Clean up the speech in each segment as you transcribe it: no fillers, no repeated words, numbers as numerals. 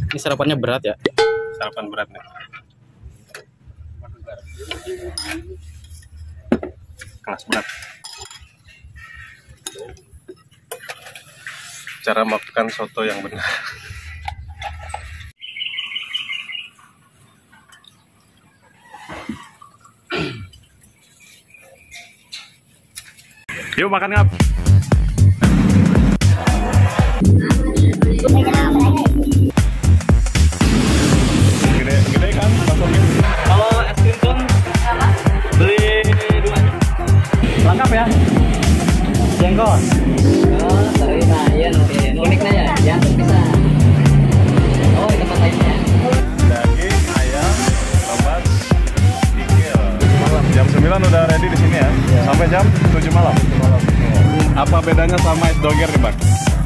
Ini sarapannya berat ya? Sarapan berat nih. Kelas berat. Cara makan soto yang benar. Yuk makan ngap. Gede kan baksonya. Kalau es krim cone beli 2 lengkap ya? Jengkol. Oh, sorry, nah, iya, uniknya ya, jantung bisa. Oh, di tempat lainnya. Daging, ayam, tomat, kikil. Malam jam 9 udah ready di sini ya. Sampai jam 7 malam. Apa bedanya sama es doger nih, Bang?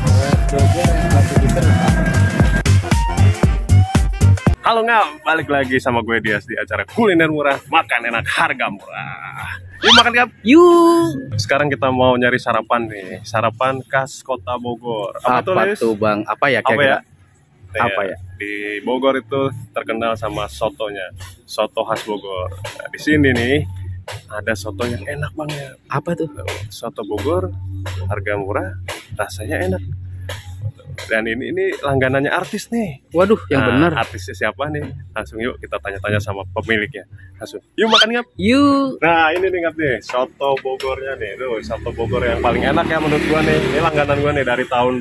Halo ngap, balik lagi sama gue Dias di acara kuliner murah, makan enak, harga murah. Yuk makan ngap. Yuk. Sekarang kita mau nyari sarapan nih, sarapan khas Kota Bogor. Apa tuh Bang? Apa ya kira-kira? Apa ya? Di Bogor itu terkenal sama sotonya, soto khas Bogor. Nah, di sini nih ada soto yang enak banget. Apa tuh? Soto Bogor, harga murah, rasanya enak. Dan ini langganannya artis nih. Waduh, yang bener. Artisnya siapa nih? Langsung yuk kita tanya-tanya sama pemiliknya. Langsung. Yuk makan ngap. Yuk. Nah ini nih ngap nih, soto Bogornya nih. Tuh, soto Bogor yang paling enak ya menurut gua nih. Ini langganan gua nih dari tahun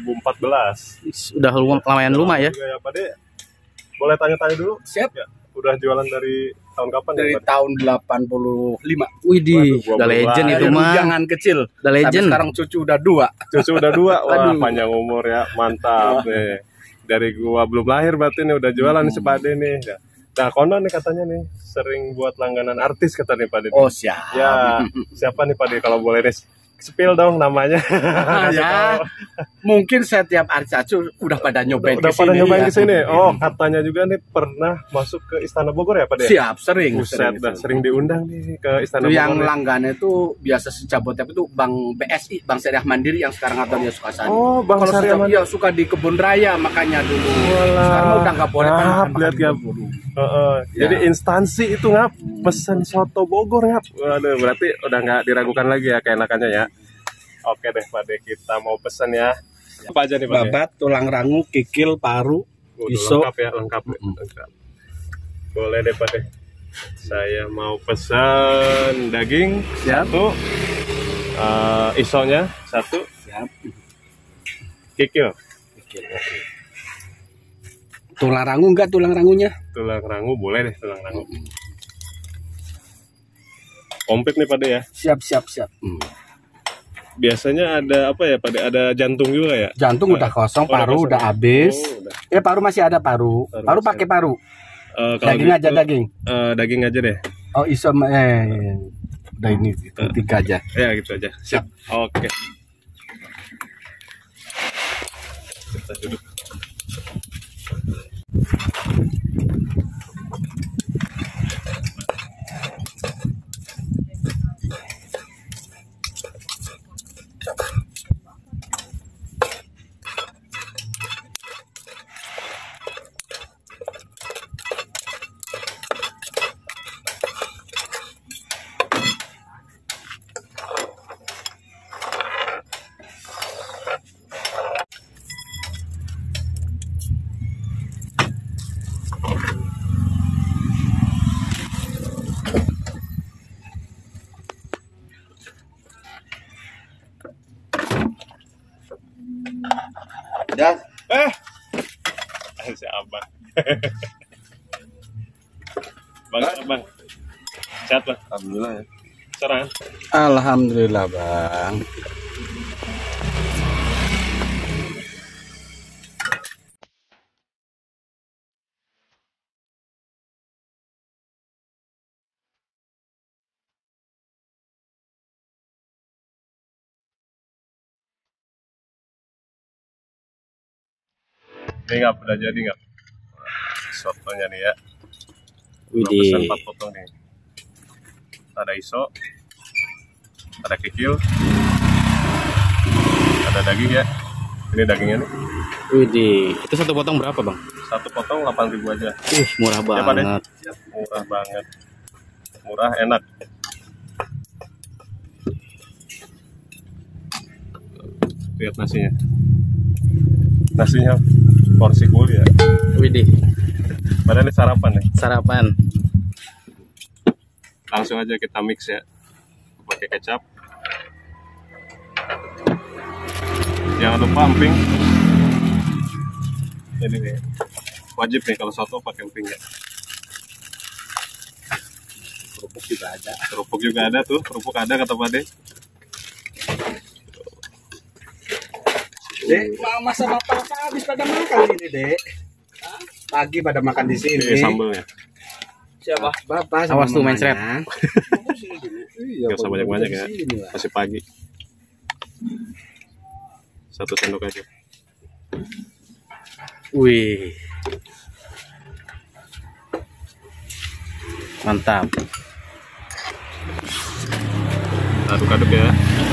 2014. Udah lumayan ya. Ya, Pak De. Boleh tanya-tanya dulu? Siap. Ya. Udah jualan dari tahun kapan? Dari ya, tahun 85. Widih, udah legend itu mah. Jangan kecil. Udah legend. Sampai sekarang cucu udah 2. Cucu udah 2. Wah, Aduh. panjang umur ya. Mantap nih. Dari gua belum lahir berarti nih udah jualan nih si Pak De nih. Nah, konon nih katanya nih sering buat langganan artis kata nih Pak De. Oh, siap. Ya, siapa nih Pak De kalau boleh deh spill dong namanya. Ya. Mungkin setiap artis acu udah pada nyobain Udah kesini, pada nyobain ya. ke sini. Oh, katanya juga nih pernah masuk ke Istana Bogor ya Pak De? Siap, sering. Buset, dah sering diundang nih ke Istana Itu Bogor. yang nih. langganan itu biasa sejabodetabek itu Bank BSI, Bank Syariah Mandiri yang sekarang ada di Sukasari. Oh, Bank Kalau Syariah suka, Mandiri. iya, suka di Kebun Raya makanya dulu. Walah. Sekarang udah nggak boleh kan Ngap, makan lihat di ngap. Bogor. Jadi instansi itu ngap pesen soto Bogor ngap. Waduh, berarti udah nggak diragukan lagi ya keenakannya ya. Oke deh Pak De, kita mau pesen ya. Apa aja nih Pak De? Babat, tulang rangu, kikil, paru, Waduh, iso. lengkap ya, lengkap. Lengkap. Boleh deh Pak De. Saya mau pesan daging Siap. 1, isonya 1, Siap. kikil. Tulang rangu enggak tulang rangunya? Tulang rangu boleh deh, tulang rangu. Komplit nih Pak De ya. Siap. Biasanya ada apa ya Pak De? Ada jantung juga ya? Jantung udah kosong, paru udah habis. Oh, udah. Ya paru masih ada paru. Paru Paru masih pakai paru. Kalau Daging gitu, aja daging. Daging aja deh. Oh iso udah ini itu 3 aja. Ya gitu aja. Siap. Oke. Kita duduk. Ya. Si Abang. Bang. Sehat Bang? Alhamdulillah ya. Sekarang. Alhamdulillah Bang. Ini nggak udah jadi nggak? Sotonya nih ya. Gua Widih. pesan 4 potong nih. Ada iso, ada kikil, ada daging ya. Ini dagingnya nih. Widih, itu satu potong berapa bang? Satu potong 8.000 aja. Murah Ya, Pak, deh. banget. Murah banget. Murah, enak. Lihat nasinya. Nasinya porsi full ya. Widih, Padahal ini sarapan ya. sarapan. Langsung aja kita mix ya. Pakai kecap. Jangan lupa emping. Ini nih. Wajib nih kalau soto pakai emping ya. Kerupuk juga ada. Kerupuk juga ada tuh. Kerupuk ada kata Pak De. Dek, masa bapak habis pada makan ini, Dek. Pagi pada makan di sini. Ini sambelnya. Siapa? Bapak sama Awas tuh main mamanya. Iya, Gak usah banyak-banyak ya. sini lah. Masih pagi. 1 sendok aja. Wih, mantap. Aduk-aduk ya.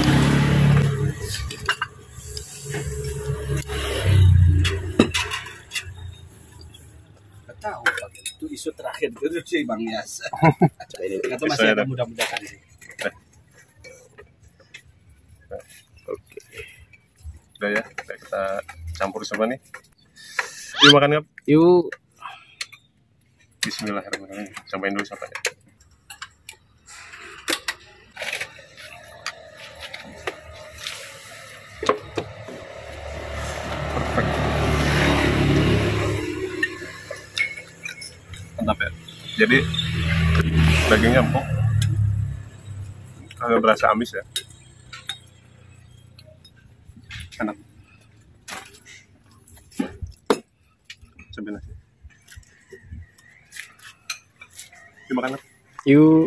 Nggak tahu Pak. Itu isu terakhir itu sih Bang Yas. Coba ini. Nggak tahu Bisa masih ya, ada Dek? mudah-mudahan sih. Oke. Udah ya. Kita campur semua nih. Yuk makan ya. Yuk, Bismillahirrahmanirrahim. Cobain dulu satunya. Perfect. Mantap ya. Jadi dagingnya empuk. Agak berasa amis ya. Enak. Cobain aja. Yuk makan ya. yuk.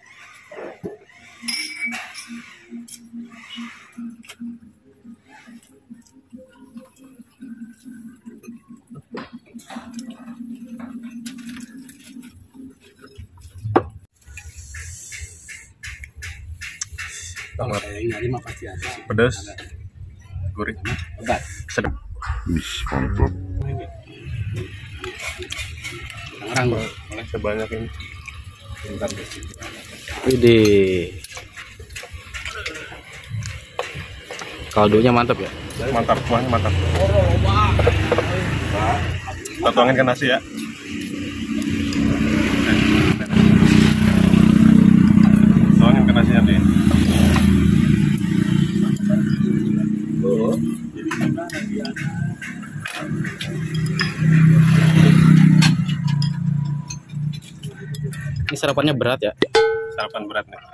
Kalau saya nyari mah pasti ada. Pedas, gurih, Obat. sedap. Orang bro. Oleh sebanyak ini. Bentar deh. Widih, kaldunya mantap ya. Mantap, kuahnya mantap. Kita tuangin ke nasi ya. Tuangin ke nasinya nih. Ini sarapannya berat ya. Sarapan berat nih.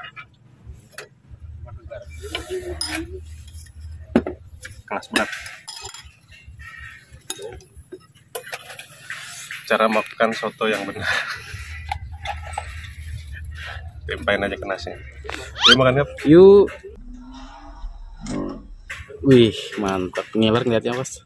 Kelas berat. Cara makan soto yang benar. Tempain aja ke nasi. Yuk makan ya. Yuk. Wih, mantap. Ngiler ngeliatnya bos.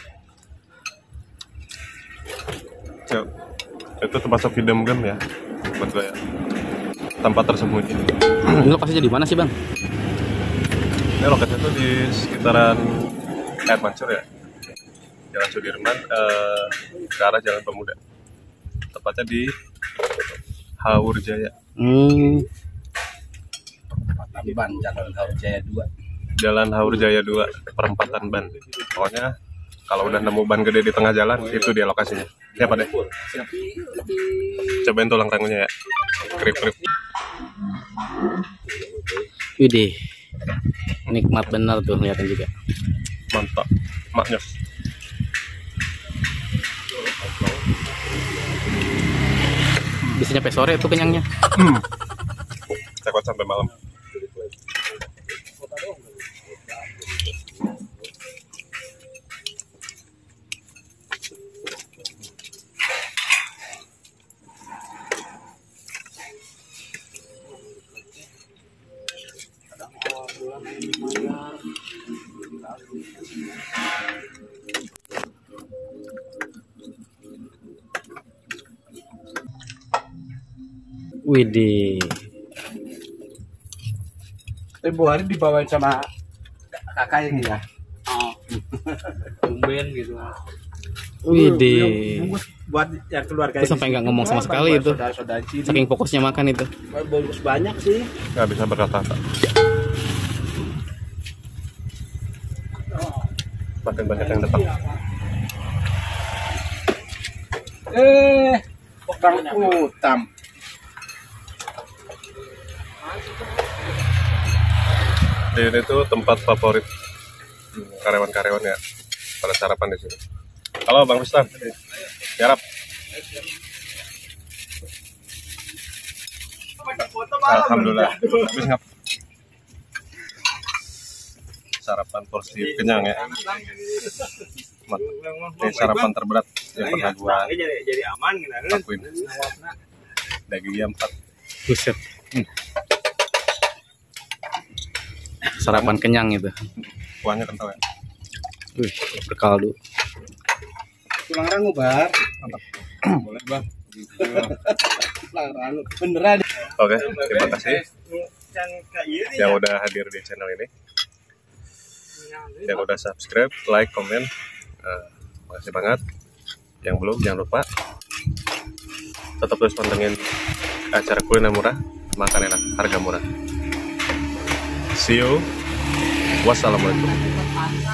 Cuk. Itu termasuk hidden gem ya. Buat gue ya. Tempat tersembunyi. Ini lokasinya di mana sih bang? Ini lokasinya tuh di sekitaran Air Mancur ya. Jalan Sudirman ke arah Jalan Pemuda. Tepatnya di Haur Jaya. Ban Jalan Haur Jaya 2. Jalan Haur Jaya 2, perempatan ban. Pokoknya kalau udah nemu ban gede di tengah jalan, itu dia lokasinya. Ya Pak deh. Cobain tulang rangunya ya. Krip-krip. Widih, nikmat bener tuh lihatin juga. Mantap. Maknyos. Bisa nyampe sore tuh kenyangnya. Saya kuat sampai malam. Widih, Ibu hari dibawain sama kakaknya gitu ya. tumben gitu. Widih. Buat yang keluarga. Itu sampai nggak ngomong sama sekali itu. Saudara-saudara Cina. Saking fokusnya makan itu. Bungkus banyak sih. Nggak bisa berkata-kata. Makin banyak yang datang. Bang Utam. Di ini tuh tempat favorit karyawan-karyawan ya pada sarapan di sini. Halo Bang Rustan, siap. Alhamdulillah. Habis ngap. Sarapan porsi kenyang ya. Ini sarapan terberat yang pernah gua Jadi aman lakuin. Dagingnya 4. Buset. Sarapan kenyang itu. Kuahnya kental ya. Wih, berkaldu. Tulang rangu bar. Boleh Bang. Tulang rangu. Beneran. Oke, terima kasih yang udah hadir di channel ini, yang udah subscribe, like, komen. Makasih banget. Yang belum jangan lupa tetap terus pantengin acara kuliner murah, makan enak, harga murah. See you. Wassalamualaikum.